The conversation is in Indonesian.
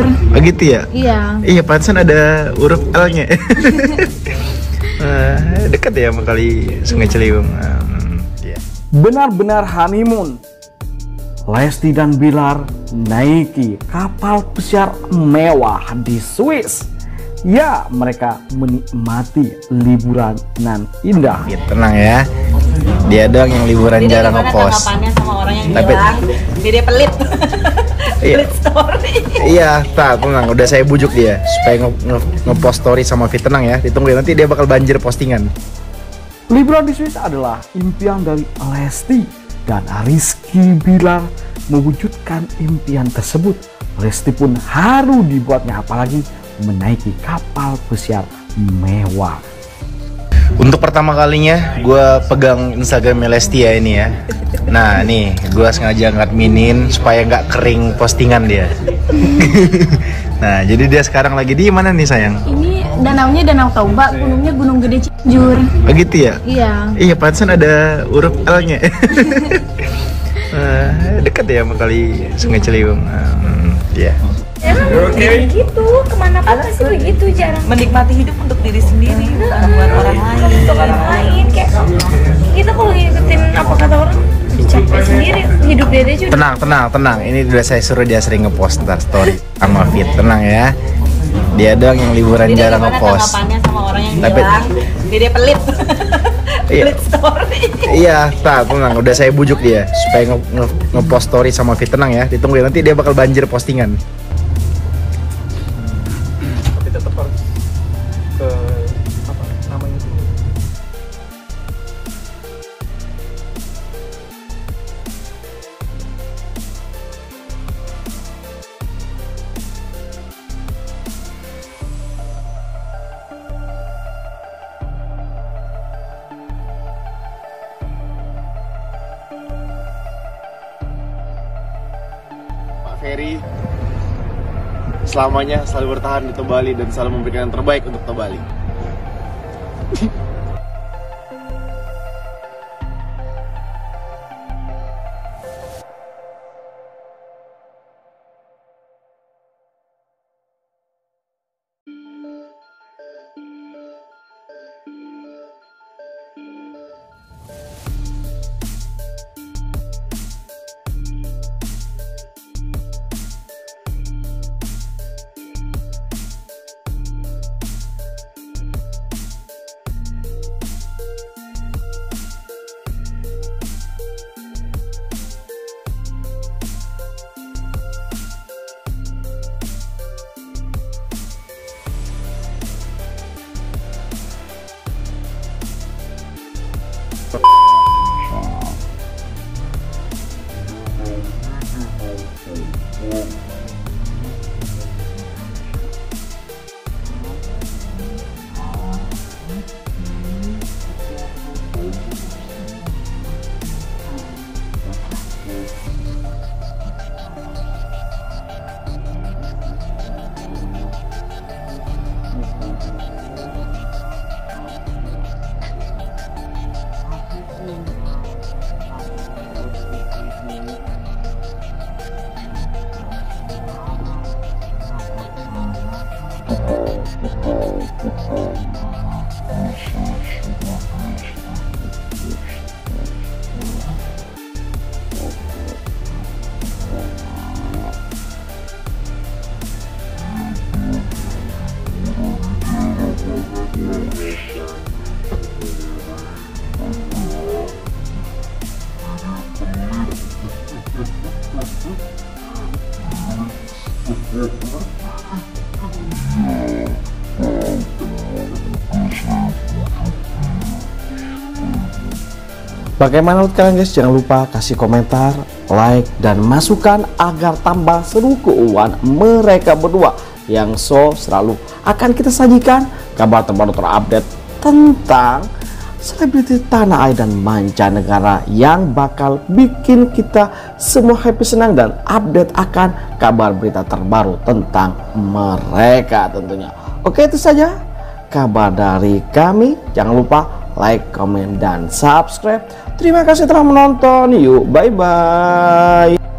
Cianjur. Oh gitu ya? Iya. Iya, pantesan ada huruf L-nya. Dekat ya sama kali Sungai Ciliwung. Ya. Benar-benar honeymoon. Lesti dan Bilar naiki kapal pesiar mewah di Swiss. Ya, mereka menikmati liburan nan indah. Ya, tenang ya. Dia doang yang liburan Jadi jarang gimana ngepost. tanggapannya sama orang yang Tapi- bilang dia pelit? Iya. Pelit story. Iya, tenang. Udah saya bujuk dia supaya ngepost story sama Fit. Tenang ya, ditungguin nanti dia bakal banjir postingan. Liburan di Swiss adalah impian dari Lesti dan Rizky Bilar mewujudkan impian tersebut. Lesti pun haru dibuatnya, apalagi menaiki kapal pesiar mewah. Untuk pertama kalinya gue pegang Instagram Lesti ya ini ya. Nah nih, gue sengaja ngadminin supaya nggak kering postingan dia. Nah, jadi dia sekarang lagi di mana nih sayang? Ini danaunya Danau Toba, gunungnya Gunung Gede Cianjur. Oh gitu ya? Iya. Iya, pantesan ada huruf L-nya. Dekat ya sama kali Sungai Ciliwung. Ya. Emang begitu, kemana pun pasti begitu, jarang Menikmati hidup untuk diri sendiri, bukan buat orang lain. untuk orang lain. Kayak kita kalau ngikutin apa kata orang, capek sendiri hidup dia aja udah. Tenang. Ini udah saya suruh dia sering ngepost ntar story sama Fit. Tenang ya. Dia doang yang liburan Jadi jarang gimana ngepost. tanggapannya sama orang yang Tapi- bilang dia pelit? Iya. Pelit story. Iya, tenang. Udah saya bujuk dia supaya ngepost story sama Fit. Tenang ya, ditungguin nanti dia bakal banjir postingan. Tapi tetap harus ke apa namanya itu. Pak Ferry selamanya selalu bertahan di Tobali dan selalu memberikan yang terbaik untuk Tobali. Bagaimana menurut kalian guys? Jangan lupa kasih komentar, like, dan masukan agar tambah seru keuangan mereka berdua yang selalu akan kita sajikan kabar terbaru terupdate tentang selebriti tanah air dan mancanegara yang bakal bikin kita semua happy, senang, dan update akan kabar berita terbaru tentang mereka tentunya. Oke, itu saja kabar dari kami. Jangan lupa like, komen, dan subscribe. Terima kasih telah menonton. Yuk, bye-bye.